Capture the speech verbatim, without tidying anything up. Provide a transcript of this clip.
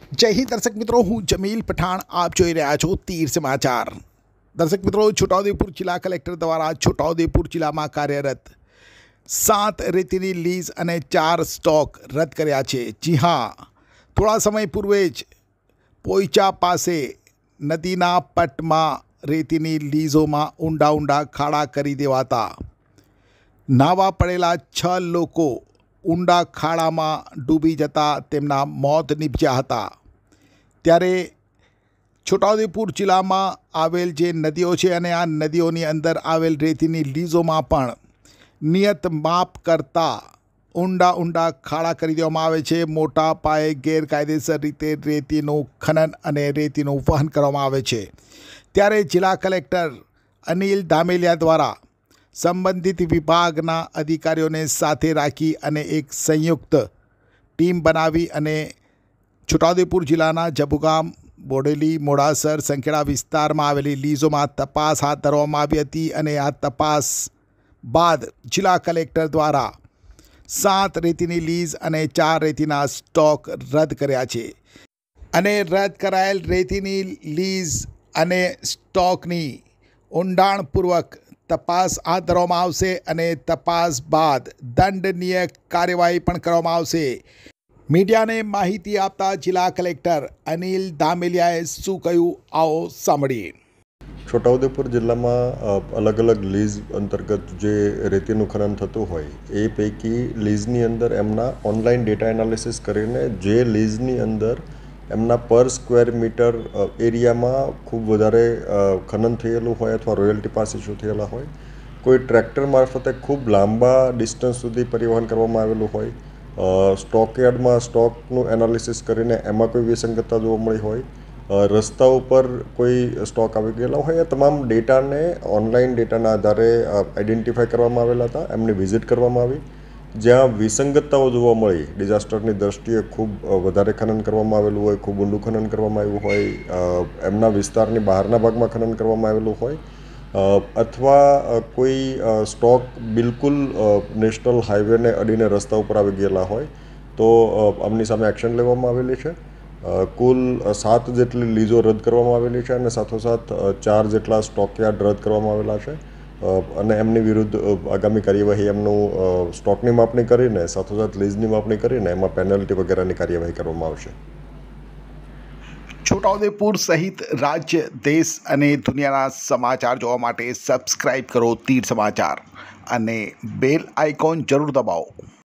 जय हिंद दर्शक मित्रों, हूँ जमील पठाण। आप જોઈ રહ્યા છો તીર સમાચાર। દર્શક મિત્રો, છોટાઉદેપુર જિલ્લા કલેક્ટર દ્વારા છોટાઉદેપુર જિલ્લામાં કાર્યરત સાત રેતીની લીઝ અને ચાર સ્ટોક રદ કર્યા છે। જી હા, થોડા સમય પૂર્વે જ પોઈચા પાસે નદીના પટમાં રેતીની લીઝોમાં ઊંડા ઊંડા ખાડા કરી દેવાતા નાવા પડેલા છ લોકો ઊંડા ખાડામાં ડૂબી જતા તેમના મોત નીપજ્યા હતા। ત્યારે છોટાઉદેપુર જિલ્લામાં આવેલ જે નદીઓ છે અને આ નદીઓની અંદર આવેલ રેતીની લીઝોમાં પણ નિયત માપ કરતાં ઊંડા ઊંડા ખાડા કરી દેવામાં આવે છે। મોટા પાયે ગેરકાયદેસર રીતે રેતીનું ખનન અને રેતીનું વહન કરવામાં આવે છે। ત્યારે જિલ્લા કલેક્ટર અનિલ ધામેલિયા દ્વારા સંબંધિત વિભાગના અધિકારીઓને સાથે રાખી અને એક સંયુક્ત ટીમ બનાવી અને છોટાઉદેપુર જિલ્લાના જબુગામ, બોડેલી, મોડાસર, સંખેડા વિસ્તારમાં આવેલી લીઝોમાં તપાસ હાથ ધરવામાં આવી હતી અને આ તપાસ બાદ જિલ્લા કલેક્ટર દ્વારા સાત રેતીની લીઝ અને ચાર રેતીના સ્ટોક રદ કર્યા છે અને રદ કરાયેલ રેતીની લીઝ અને સ્ટોકની ઊંડાણપૂર્વક તપાસ હાથ ધરવામાં આવશે અને તપાસ બાદ દંડનીય કાર્યવાહી પણ કરવામાં આવશે। મીડિયાને માહિતી આપતા જિલ્લા કલેક્ટર અનિલ ધામેલિયાએ શું કહ્યું, આવો સાંભળીએ। છોટાઉદેપુર જિલ્લામાં અલગ અલગ લીઝ અંતર્ગત જે રેતીનું ખનન થતું હોય એ પૈકી લીઝની અંદર એમના ઓનલાઈન ડેટા એનાલિસિસ કરીને જે લીઝની અંદર એમના પર સ્ક્વેર મીટર એરિયામાં ખૂબ વધારે ખનન થયેલું હોય અથવા રોયલ્ટી પાસ ઇસ્યુ થયેલા હોય, કોઈ ટ્રેક્ટર મારફતે ખૂબ લાંબા ડિસ્ટન્સ સુધી પરિવહન કરવામાં આવેલું હોય, સ્ટોકયાર્ડમાં સ્ટોકનું એનાલિસિસ કરીને એમાં કોઈ વિસંગતતા જોવા મળી હોય, રસ્તા ઉપર કોઈ સ્ટોક આવી ગયેલા હોય, એ તમામ ડેટાને ઓનલાઈન ડેટાના આધારે આઈડેન્ટિફાઈ કરવામાં આવેલા હતા। એમની વિઝિટ કરવામાં આવી, જ્યાં વિસંગતતાઓ જોવા મળી, ડિઝાસ્ટરની દ્રષ્ટિએ ખૂબ વધારે ખનન કરવામાં આવેલું હોય, ખૂબ ઊંડું ખનન કરવામાં આવ્યું હોય, એમના વિસ્તારની બહારના ભાગમાં ખનન કરવામાં આવેલું હોય, અથવા કોઈ સ્ટોક બિલકુલ નેશનલ હાઈવેને અડીને રસ્તા ઉપર આવી ગયેલા હોય તો આમની સામે એક્શન લેવામાં આવેલી છે। કુલ સાત જેટલી લીઝો રદ કરવામાં આવેલી છે અને સાથોસાથ ચાર જેટલા સ્ટોકયાર્ડ રદ કરવામાં આવેલા છે અને એમની વિરુદ્ધ આગામી કાર્યવાહી એમનું સ્ટોકની માપણી કરીને સાથોસાથ લીઝની માપણી કરીને એમાં પેનલ્ટી વગેરેની કાર્યવાહી કરવામાં આવશે। છોટાઉદેપુર સહિત રાજ્ય, દેશ અને દુનિયાના સમાચાર જોવા માટે સબસ્ક્રાઇબ કરો તીર સમાચાર અને બેલ આઇકોન જરૂર દબાવો।